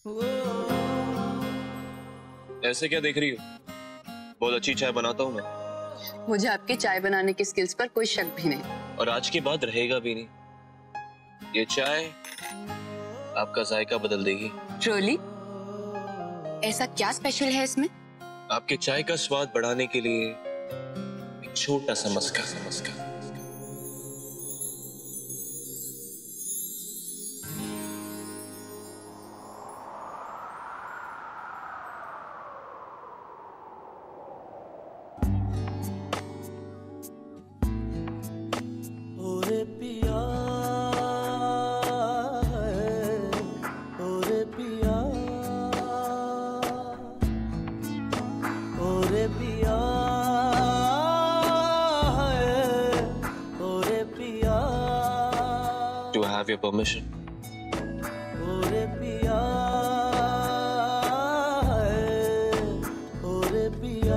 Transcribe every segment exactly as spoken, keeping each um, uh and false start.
ऐसे क्या देख रही हो? बहुत अच्छी चाय बनाता हूँ मैं। मुझे आपके चाय बनाने की स्किल्स पर कोई शक भी नहीं, और आज के बाद रहेगा भी नहीं। ये चाय आपका जायका बदल देगी। ट्रूली? ऐसा क्या स्पेशल है इसमें? आपके चाय का स्वाद बढ़ाने के लिए एक छोटा सा मस्का सा मस्का। ओरे पिया, ओरे पिया, ओरे पिया, ओरे पिया। Do I have your permission? ओरे पिया, ओरे पिया।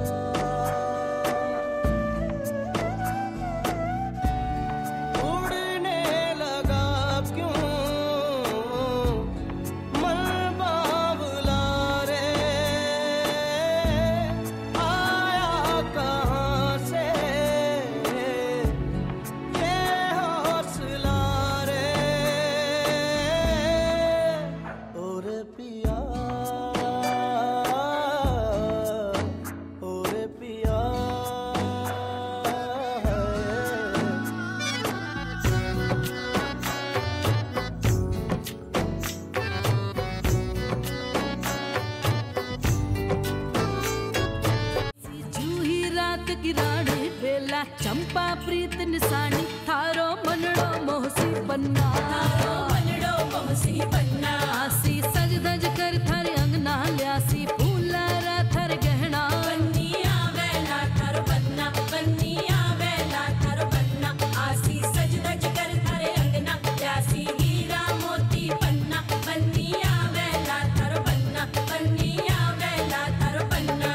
की रानी बेला चंपा प्रीत निशानी थारो मनड़ो मोहसी बन्ना, थारो मनड़ो मोहसी बन्ना। आसी सज धज कर थारे अंगना ल्यासी फूला रा थार गहना। बन्निया बेला थारो बन्ना, बन्निया बेला थारो बन्ना। आसी सज धज कर थारे अंगना ल्यासी हीरा मोती बन्ना। बन्निया बेला थारो बन्ना, बन्निया बेला थारो बन्ना।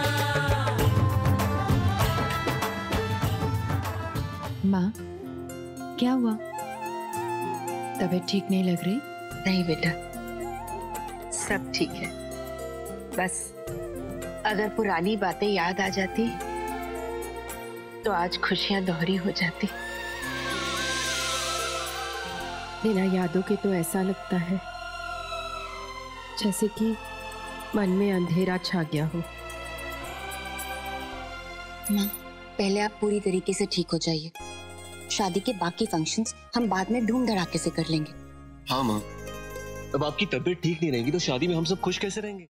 माँ, क्या हुआ? तबीयत ठीक नहीं लग रही? नहीं बेटा, सब ठीक है। बस अगर पुरानी बातें याद आ जाती तो आज खुशियां दोहरी हो जाती। बिना यादों के तो ऐसा लगता है जैसे कि मन में अंधेरा छा गया हो। माँ, पहले आप पूरी तरीके से ठीक हो जाइए। शादी के बाकी फंक्शंस हम बाद में धूम धड़ाके से कर लेंगे। हाँ माँ, अब आपकी तबीयत ठीक नहीं रहेगी तो शादी में हम सब खुश कैसे रहेंगे?